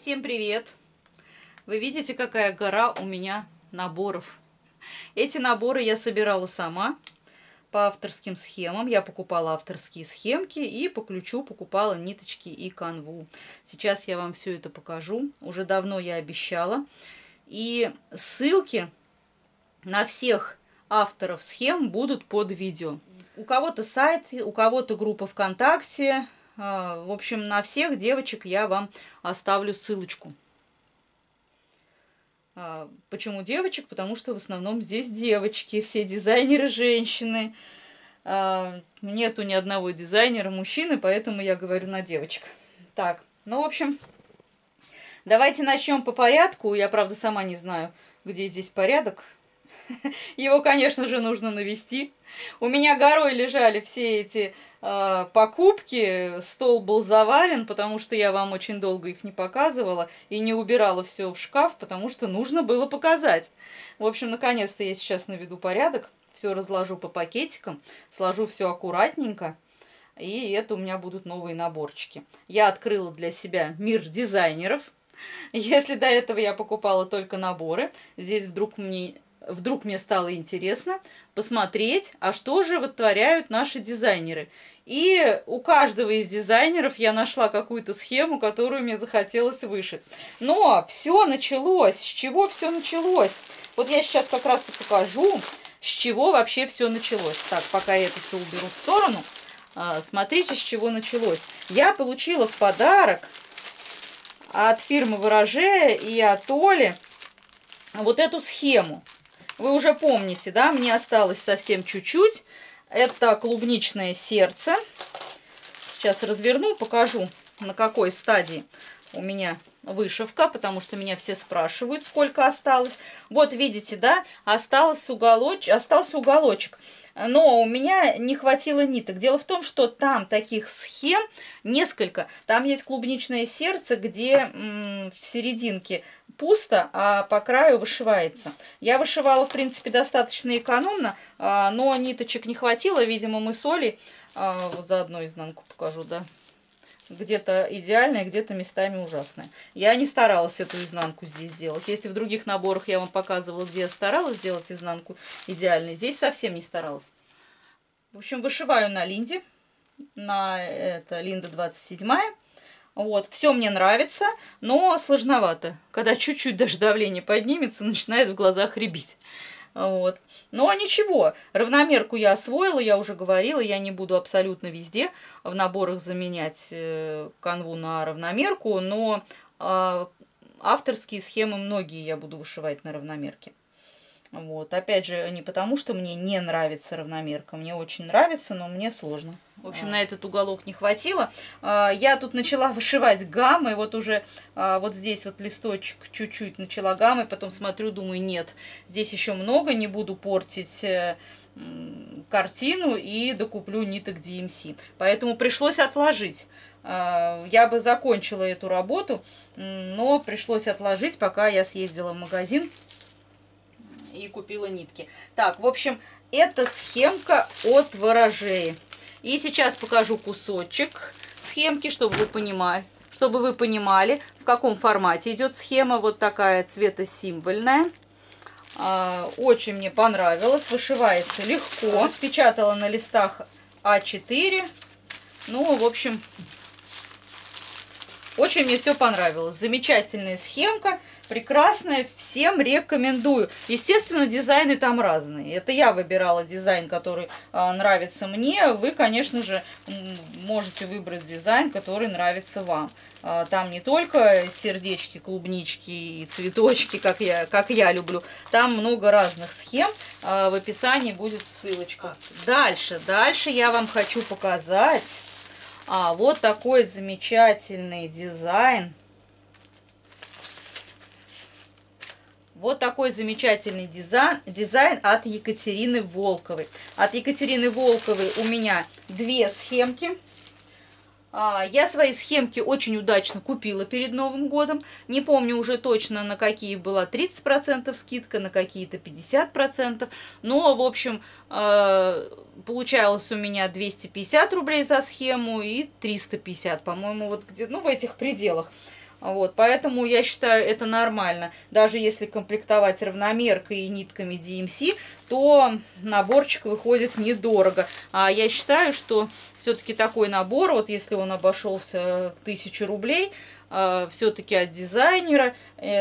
Всем привет! Вы видите, какая гора у меня наборов. Эти наборы я собирала сама по авторским схемам. Я покупала авторские схемки и по ключу покупала ниточки и канву. Сейчас я вам все это покажу. Уже давно я обещала. И ссылки на всех авторов схем будут под видео. У кого-то сайт, у кого-то группа ВКонтакте. В общем, на всех девочек я вам оставлю ссылочку. Почему девочек? Потому что в основном здесь девочки, все дизайнеры женщины. Нету ни одного дизайнера мужчины, поэтому я говорю на девочек. Так, ну, в общем, давайте начнем по порядку. Я, правда, сама не знаю, где здесь порядок. Его, конечно же, нужно навести. У меня горой лежали все эти покупки, стол был завален, потому что я вам очень долго их не показывала и не убирала все в шкаф, потому что нужно было показать. В общем, наконец-то я сейчас наведу порядок, все разложу по пакетикам, сложу все аккуратненько, и это у меня будут новые наборчики. Я открыла для себя мир дизайнеров. Если до этого я покупала только наборы, здесь вдруг мне стало интересно посмотреть, а что же вытворяют наши дизайнеры. И у каждого из дизайнеров я нашла какую-то схему, которую мне захотелось вышить. Но все началось. С чего все началось? Вот я сейчас как раз и покажу, с чего вообще все началось. Так, пока я это все уберу в сторону, смотрите, с чего началось. Я получила в подарок от фирмы Ворожея и от Оли вот эту схему. Вы уже помните, да? Мне осталось совсем чуть-чуть. Это клубничное сердце. Сейчас разверну, покажу, на какой стадии у меня вышивка, потому что меня все спрашивают, сколько осталось. Вот видите, да? Остался уголочек. Но у меня не хватило ниток. Дело в том, что там таких схем несколько. Там есть клубничное сердце, где в серединке пусто, а по краю вышивается. Я вышивала, в принципе, достаточно экономно, но ниточек не хватило. Видимо, мы с Олей, вот заодно изнанку покажу, да, где-то идеальная, где-то местами ужасная. Я не старалась эту изнанку здесь сделать. Если в других наборах я вам показывала, где я старалась сделать изнанку идеальной, здесь совсем не старалась. В общем, вышиваю на линде, это линда 27. Вот, все мне нравится, но сложновато. Когда чуть-чуть даже давление поднимется, начинает в глазах рябить. Вот. Но ничего, равномерку я освоила, я уже говорила, я не буду абсолютно везде в наборах заменять канву на равномерку, но авторские схемы многие я буду вышивать на равномерке. Вот. Опять же, не потому, что мне не нравится равномерка, мне очень нравится, но мне сложно. В общем, на этот уголок не хватило. Я тут начала вышивать гаммой, вот уже вот здесь вот листочек чуть-чуть начала гаммой, потом смотрю, думаю, нет, здесь еще много, не буду портить картину и докуплю ниток DMC. Поэтому пришлось отложить. Я бы закончила эту работу, но пришлось отложить, пока я съездила в магазин и купила нитки. Так, в общем, это схемка от Ворожеи. И сейчас покажу кусочек схемки, чтобы вы понимали, в каком формате идет схема. Вот такая цветосимвольная. Очень мне понравилось. Вышивается легко. Спечатала на листах А4. Ну, в общем, очень мне все понравилось. Замечательная схемка. Прекрасная, всем рекомендую. Естественно, дизайны там разные. Это я выбирала дизайн, который нравится мне. Вы, конечно же, можете выбрать дизайн, который нравится вам. Там не только сердечки, клубнички и цветочки, как я люблю. Там много разных схем. В описании будет ссылочка. Дальше я вам хочу показать вот такой замечательный дизайн. Вот такой замечательный дизайн от Екатерины Волковой. От Екатерины Волковой у меня две схемки. Я свои схемки очень удачно купила перед Новым годом. Не помню уже точно, на какие была 30% скидка, на какие-то 50%. Но, в общем, получалось у меня 250 рублей за схему и 350, по-моему, вот где, ну, в этих пределах. Вот, поэтому я считаю, это нормально. Даже если комплектовать равномеркой и нитками DMC, то наборчик выходит недорого. А я считаю, что все-таки такой набор, вот если он обошелся 1000 рублей, все-таки от дизайнера,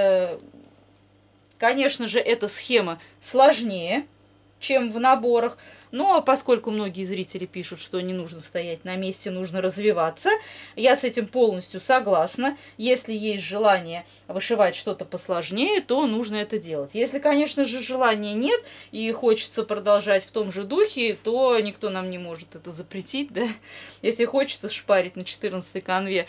конечно же, эта схема сложнее, чем в наборах. Но поскольку многие зрители пишут, что не нужно стоять на месте, нужно развиваться, я с этим полностью согласна. Если есть желание вышивать что-то посложнее, то нужно это делать. Если, конечно же, желания нет и хочется продолжать в том же духе, то никто нам не может это запретить. Да? Если хочется шпарить на 14 канве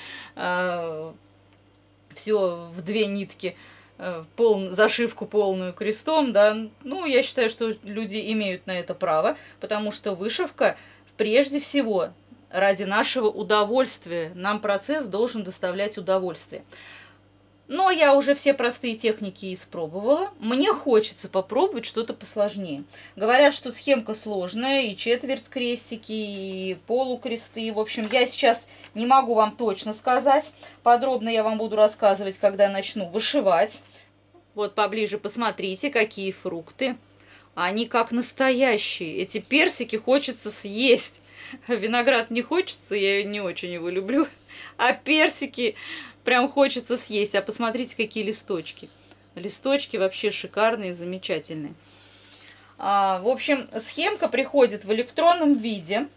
все в 2 нитки, зашивку полную крестом, да, ну, я считаю, что люди имеют на это право, потому что вышивка прежде всего ради нашего удовольствия. Нам процесс должен доставлять удовольствие. Но я уже все простые техники испробовала. Мне хочется попробовать что-то посложнее. Говорят, что схемка сложная, и четверть крестики, и полукресты. В общем, я сейчас не могу вам точно сказать. Подробно я вам буду рассказывать, когда начну вышивать. Вот поближе посмотрите, какие фрукты. Они как настоящие. Эти персики хочется съесть. Виноград не хочется, я не очень его люблю. А персики прям хочется съесть. А посмотрите, какие листочки. Листочки вообще шикарные, замечательные. В общем, схемка приходит в электронном виде.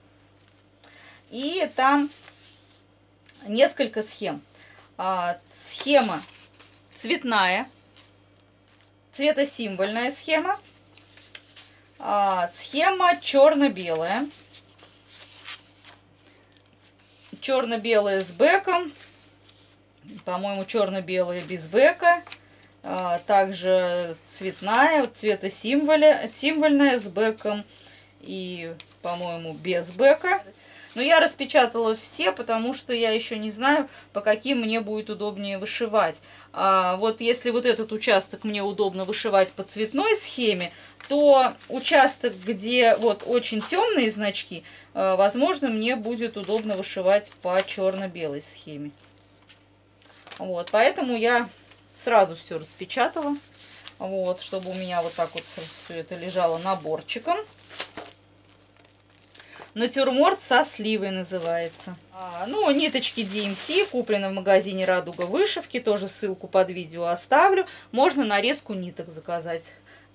И там несколько схем. Схема цветная, цветосимвольная схема. Схема черно-белая. Черно-белая с бэком. По-моему, черно-белая без бэка. Также цветная, цветосимвольная с бэком. И, по-моему, без бэка. Но я распечатала все, потому что я еще не знаю, по каким мне будет удобнее вышивать. Вот если вот этот участок мне удобно вышивать по цветной схеме, то участок, где вот очень темные значки, возможно, мне будет удобно вышивать по черно-белой схеме. Вот, поэтому я сразу все распечатала, вот, чтобы у меня вот так вот все это лежало наборчиком. Натюрморт со сливой называется. Ну, ниточки DMC куплены в магазине Радуга Вышивки. Тоже ссылку под видео оставлю. Можно нарезку ниток заказать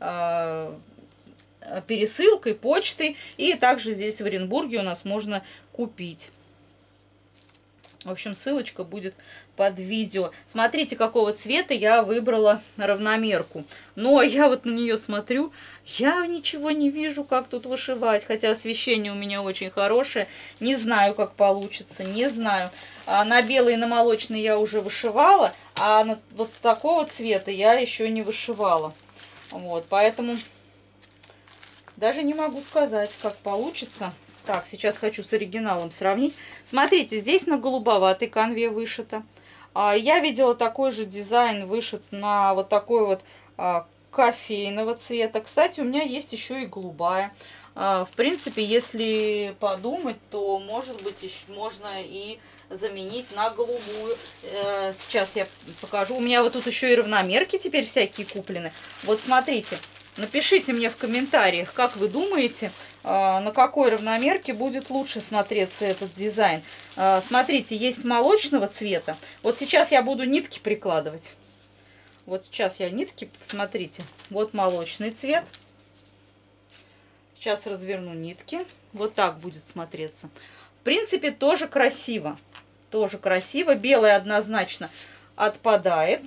пересылкой, почтой. И также здесь в Оренбурге у нас можно купить. В общем, ссылочка будет под видео. Смотрите, какого цвета я выбрала равномерку. Но я вот на нее смотрю, я ничего не вижу, как тут вышивать. Хотя освещение у меня очень хорошее. Не знаю, как получится, не знаю. На белый и на молочный я уже вышивала, а на вот такого цвета я еще не вышивала. Вот, поэтому даже не могу сказать, как получится. Так, сейчас хочу с оригиналом сравнить. Смотрите, здесь на голубоватой канве вышито. Я видела такой же дизайн вышит на вот такой вот кофейного цвета. Кстати, у меня есть еще и голубая. В принципе, если подумать, то, может быть, можно и заменить на голубую. Сейчас я покажу. У меня вот тут еще и равномерки теперь всякие куплены. Вот смотрите. Напишите мне в комментариях, как вы думаете, на какой равномерке будет лучше смотреться этот дизайн. Смотрите, есть молочного цвета. Вот сейчас я буду нитки прикладывать. Вот сейчас я нитки, смотрите, вот молочный цвет. Сейчас разверну нитки. Вот так будет смотреться. В принципе, тоже красиво. Тоже красиво. Белый однозначно отпадает.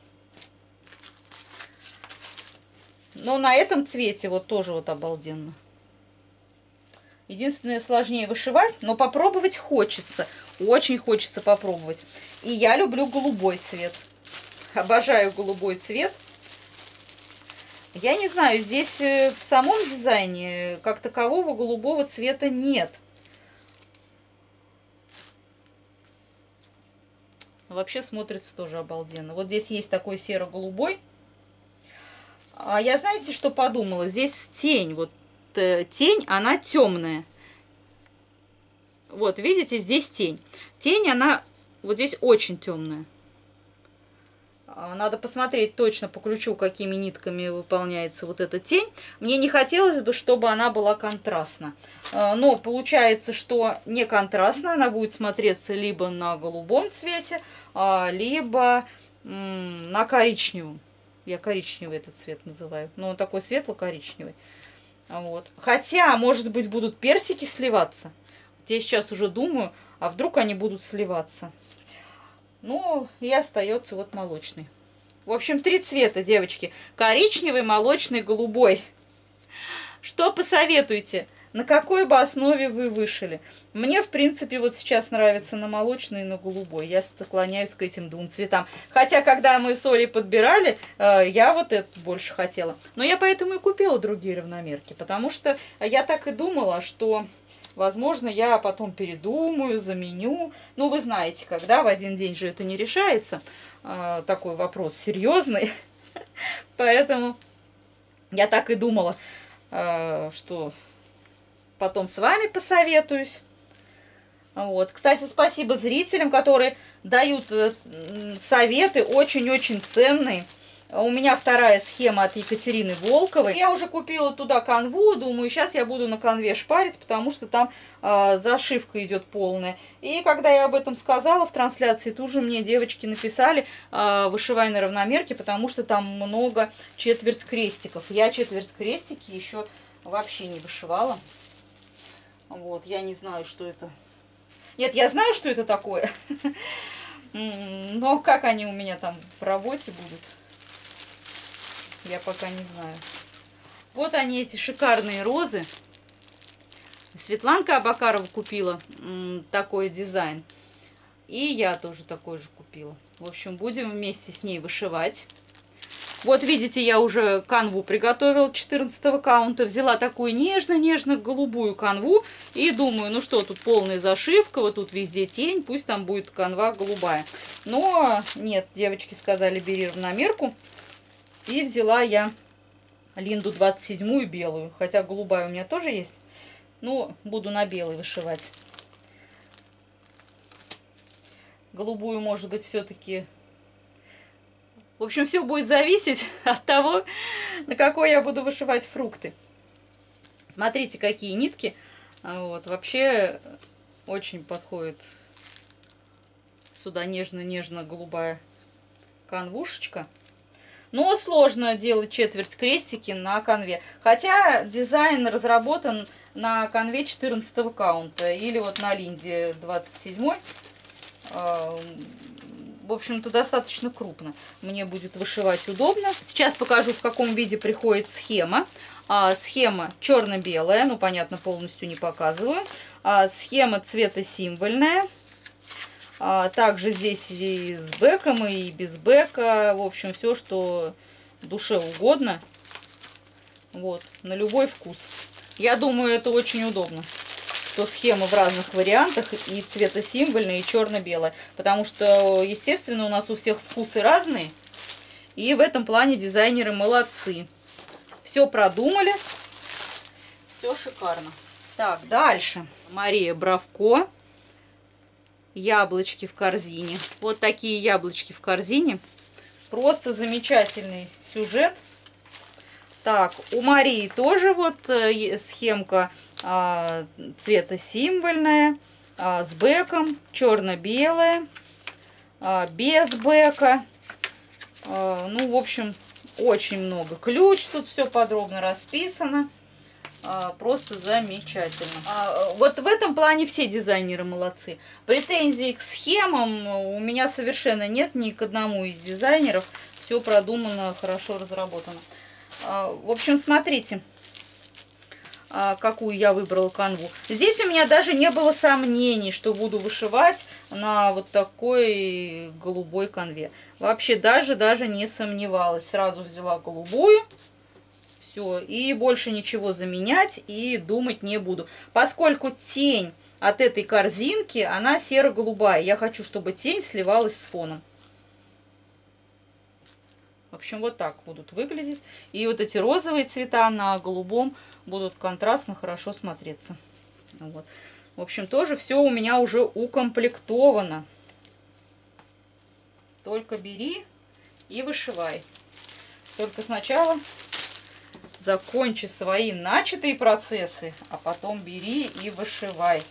Но на этом цвете вот тоже вот обалденно. Единственное, сложнее вышивать, но попробовать хочется. Очень хочется попробовать. И я люблю голубой цвет. Обожаю голубой цвет. Я не знаю, здесь в самом дизайне как такового голубого цвета нет. Вообще смотрится тоже обалденно. Вот здесь есть такой серо-голубой. А я, знаете, что подумала? Здесь тень, вот тень, она темная. Вот, видите, здесь тень. Тень, она вот здесь очень темная. Надо посмотреть точно по ключу, какими нитками выполняется вот эта тень. Мне не хотелось бы, чтобы она была контрастна. Но получается, что не контрастна. Она будет смотреться либо на голубом цвете, либо на коричневом. Я коричневый этот цвет называю. Но он такой светло-коричневый. Вот. Хотя, может быть, будут персики сливаться. Я сейчас уже думаю, а вдруг они будут сливаться. Ну, и остается вот молочный. В общем, 3 цвета, девочки. Коричневый, молочный, голубой. Что посоветуете? На какой бы основе вы вышили? Мне, в принципе, вот сейчас нравится на молочный и на голубой. Я склоняюсь к этим 2 цветам. Хотя, когда мы с Олей подбирали, я вот этот больше хотела. Но я поэтому и купила другие равномерки. Потому что я так и думала, что... Возможно, я потом передумаю, заменю. Ну, вы знаете, когда в один день же это не решается. Такой вопрос серьезный. Поэтому я так и думала, что потом с вами посоветуюсь. Вот. Кстати, спасибо зрителям, которые дают советы очень-очень ценные. У меня вторая схема от Екатерины Волковой. Я уже купила туда канву, думаю, сейчас я буду на канве шпарить, потому что там зашивка идет полная. И когда я об этом сказала в трансляции, тут же мне девочки написали, вышивай на равномерке, потому что там много четверть крестиков. Я четверть крестики еще вообще не вышивала. Вот, я не знаю, что это. Нет, я знаю, что это такое. Но как они у меня там в работе будут, я пока не знаю. Вот они, эти шикарные розы. Светланка Абакарова купила такой дизайн. И я тоже такой же купила. В общем, будем вместе с ней вышивать. Вот видите, я уже канву приготовила 14 каунта. Взяла такую нежно-нежно-голубую канву. И думаю, ну что, тут полная зашивка. Вот тут везде тень. Пусть там будет канва голубая. Но нет, девочки сказали, бери равномерку. И взяла я Линду 27-ю белую. Хотя голубая у меня тоже есть. Но буду на белой вышивать. Голубую, может быть, все-таки... В общем, все будет зависеть от того, на какой я буду вышивать фрукты. Смотрите, какие нитки. Вот, вообще очень подходит сюда нежно-нежно-голубая канвушечка. Но сложно делать четверть крестики на канве. Хотя дизайн разработан на канве 14 каунта. Или вот на Линде 27. В общем-то, достаточно крупно. Мне будет вышивать удобно. Сейчас покажу, в каком виде приходит схема. Схема черно-белая. Ну, понятно, полностью не показываю. Схема цветосимвольная. Также здесь и с бэком, и без бэка. В общем, все, что душе угодно. Вот, на любой вкус. Я думаю, это очень удобно, что схема в разных вариантах, и цветосимвольная, и черно-белая. Потому что, естественно, у нас у всех вкусы разные. И в этом плане дизайнеры молодцы. Все продумали. Все шикарно. Так, дальше. Мария Бравко. Яблочки в корзине. Вот такие яблочки в корзине. Просто замечательный сюжет. Так, у Марии тоже вот схемка цветосимвольная, с бэком, черно-белая, без бэка. Ну, в общем, очень много. Ключ, тут все подробно расписано. Просто замечательно. Вот в этом плане все дизайнеры молодцы. Претензий к схемам у меня совершенно нет ни к одному из дизайнеров. Все продумано, хорошо разработано. В общем, смотрите, какую я выбрала канву. Здесь у меня даже не было сомнений, что буду вышивать на вот такой голубой канве. Вообще даже не сомневалась. Сразу взяла голубую. Все, и больше ничего заменять и думать не буду. Поскольку тень от этой корзинки, она серо-голубая. Я хочу, чтобы тень сливалась с фоном. В общем, вот так будут выглядеть. И вот эти розовые цвета на голубом будут контрастно хорошо смотреться. Вот. В общем, тоже все у меня уже укомплектовано. Только бери и вышивай. Только сначала закончи свои начатые процессы, а потом бери и вышивай.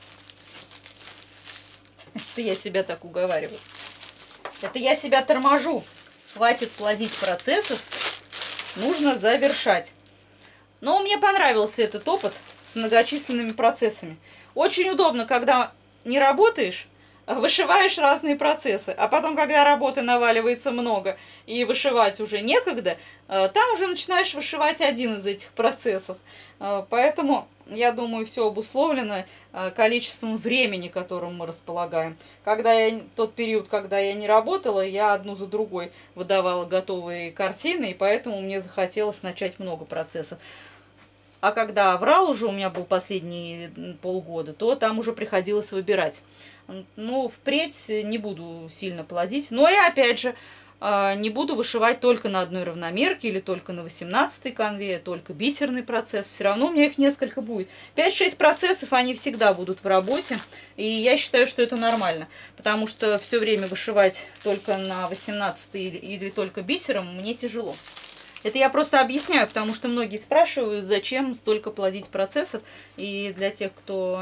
Это я себя так уговариваю. Это я себя торможу. Хватит плодить процессов, нужно завершать. Но мне понравился этот опыт с многочисленными процессами. Очень удобно, когда не работаешь, вышиваешь разные процессы. А потом, когда работы наваливается много и вышивать уже некогда, там уже начинаешь вышивать один из этих процессов. Поэтому, я думаю, все обусловлено количеством времени, которым мы располагаем. Тот период, когда я не работала, я одну за другой выдавала готовые картины, и поэтому мне захотелось начать много процессов. А когда аврал уже у меня был последние полгода, то там уже приходилось выбирать. Ну, впредь не буду сильно плодить. Но и опять же, не буду вышивать только на одной равномерке или только на 18-й канве, только бисерный процесс. Все равно у меня их несколько будет. 5-6 процессов, они всегда будут в работе. И я считаю, что это нормально. Потому что все время вышивать только на 18-й или только бисером мне тяжело. Это я просто объясняю, потому что многие спрашивают, зачем столько плодить процессов. И для тех, кто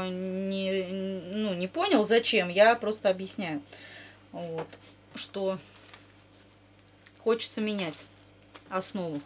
не понял, зачем, я просто объясняю, вот, что хочется менять основу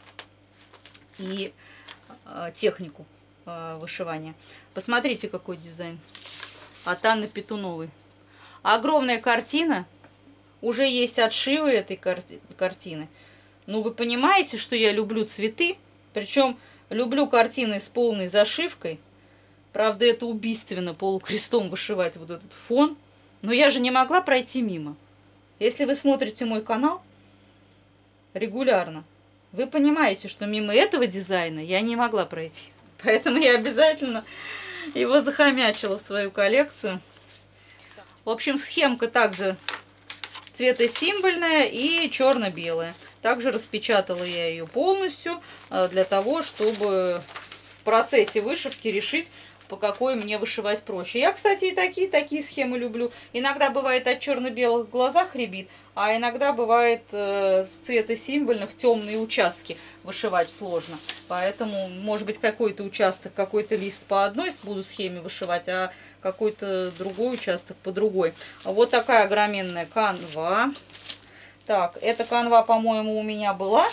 и технику вышивания. Посмотрите, какой дизайн от Анны Петуновой. Огромная картина, уже есть отшивы этой картины. Ну, вы понимаете, что я люблю цветы, причем люблю картины с полной зашивкой. Правда, это убийственно полукрестом вышивать вот этот фон, но я же не могла пройти мимо. Если вы смотрите мой канал регулярно, вы понимаете, что мимо этого дизайна я не могла пройти. Поэтому я обязательно его захомячила в свою коллекцию. В общем, схемка также цветосимвольная и черно-белая. Также распечатала я ее полностью для того, чтобы в процессе вышивки решить, по какой мне вышивать проще. Я, кстати, и такие схемы люблю. Иногда бывает от черно-белых в глазах рябит, а иногда бывает в цветосимвольных темные участки вышивать сложно. Поэтому, может быть, какой-то участок, какой-то лист по одной буду схеме вышивать, а какой-то другой участок по другой. Вот такая огроменная канва. Так, эта канва, по-моему, у меня была.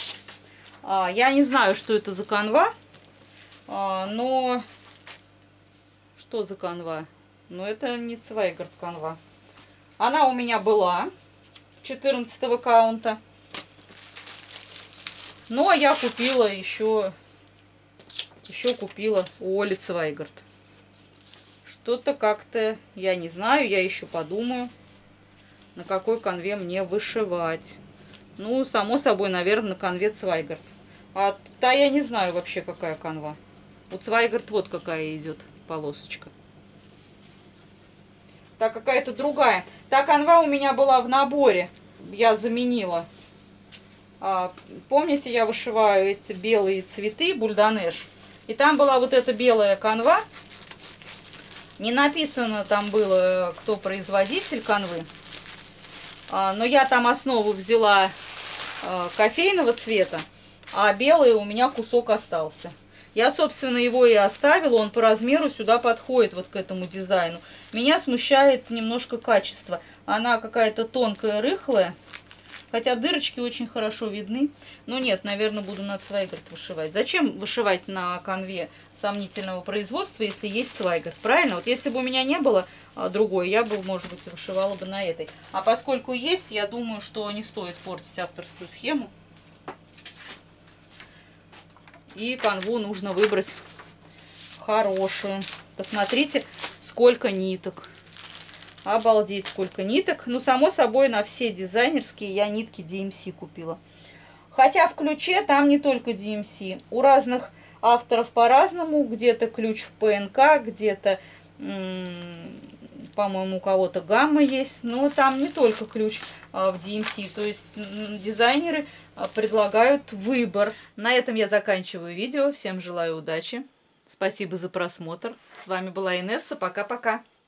Я не знаю, что это за канва, но... Что за канва? Но это не Цвайгард канва. Она у меня была 14-го каунта. Но я купила еще купила у Оли Цвайгард. Что-то как-то, я не знаю, я еще подумаю, на какой канве мне вышивать. Ну, само собой, наверное, на канве Цвайгард. А та я не знаю вообще, какая канва. У Цвайгард вот какая идет полосочка. Так, какая-то другая. Та канва у меня была в наборе. Я заменила. Помните, я вышиваю эти белые цветы, бульдонеж. И там была вот эта белая канва. Не написано там было, кто производитель канвы. Но я там основу взяла кофейного цвета, а белый у меня кусок остался. Я, собственно, его и оставила, он по размеру сюда подходит, вот к этому дизайну. Меня смущает немножко качество. Она какая-то тонкая, рыхлая, хотя дырочки очень хорошо видны. Но нет, наверное, буду на Цвайгард вышивать. Зачем вышивать на канве сомнительного производства, если есть Цвайгард? Правильно? Вот если бы у меня не было другой, я бы, может быть, вышивала бы на этой. А поскольку есть, я думаю, что не стоит портить авторскую схему. И канву нужно выбрать хорошую. Посмотрите, сколько ниток. Обалдеть, сколько ниток. Ну, само собой, на все дизайнерские я нитки DMC купила. Хотя в ключе там не только DMC. У разных авторов по-разному. Где-то ключ в ПНК, где-то, по-моему, у кого-то гамма есть. Но там не только ключ в DMC. То есть дизайнеры предлагают выбор. На этом я заканчиваю видео. Всем желаю удачи. Спасибо за просмотр. С вами была Инесса. Пока-пока.